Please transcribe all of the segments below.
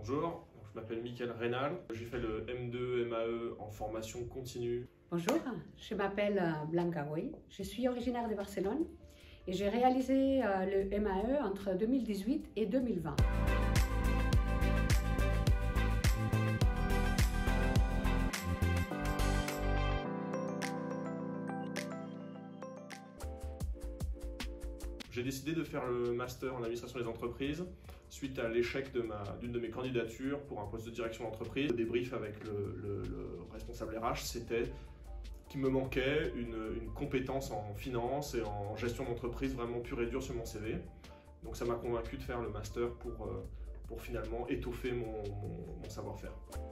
Bonjour, je m'appelle Mickaël Reynal, j'ai fait le M2 MAE en formation continue. Bonjour, je m'appelle Blanca Way, je suis originaire de Barcelone et j'ai réalisé le MAE entre 2018 et 2020. J'ai décidé de faire le master en administration des entreprises suite à l'échec d'une de mes candidatures pour un poste de direction d'entreprise. Le débrief avec le responsable RH, c'était qu'il me manquait une compétence en finance et en gestion d'entreprise vraiment pure et dure sur mon CV. Donc ça m'a convaincu de faire le master pour finalement étoffer mon savoir-faire.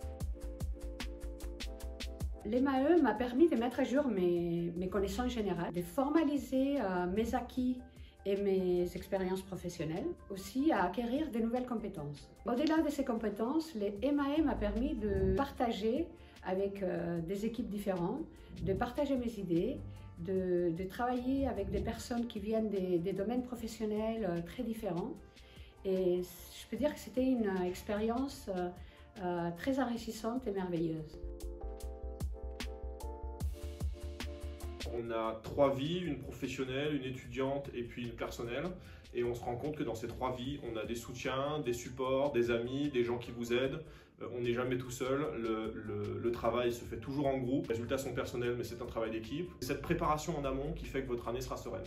L'MAE m'a permis de mettre à jour mes connaissances générales, de formaliser mes acquis et mes expériences professionnelles, aussi à acquérir de nouvelles compétences. Au-delà de ces compétences, le MAE m'a permis de partager avec des équipes différentes, de partager mes idées, de travailler avec des personnes qui viennent des domaines professionnels très différents. Et je peux dire que c'était une expérience très enrichissante et merveilleuse. On a 3 vies, une professionnelle, une étudiante et puis une personnelle. Et on se rend compte que dans ces 3 vies, on a des soutiens, des supports, des amis, des gens qui vous aident. On n'est jamais tout seul, le travail se fait toujours en groupe. Les résultats sont personnels, mais c'est un travail d'équipe. C'est cette préparation en amont qui fait que votre année sera sereine.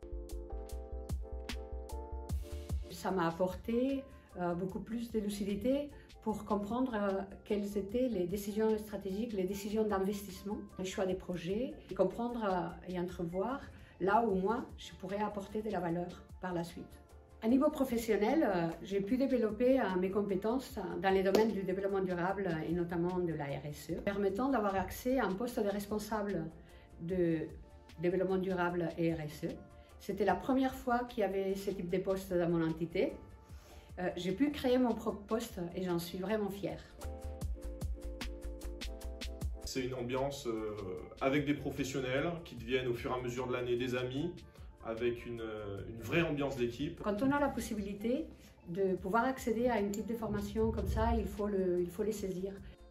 Ça m'a apporté beaucoup plus de lucidité pour comprendre quelles étaient les décisions stratégiques, les décisions d'investissement, le choix des projets, et comprendre et entrevoir là où moi, je pourrais apporter de la valeur par la suite. À niveau professionnel, j'ai pu développer mes compétences dans les domaines du développement durable et notamment de la RSE, permettant d'avoir accès à un poste de responsable de développement durable et RSE. C'était la première fois qu'il y avait ce type de poste dans mon entité. J'ai pu créer mon propre poste et j'en suis vraiment fière. C'est une ambiance avec des professionnels qui deviennent au fur et à mesure de l'année des amis, avec une vraie ambiance d'équipe. Quand on a la possibilité de pouvoir accéder à un type de formation comme ça, il faut les saisir.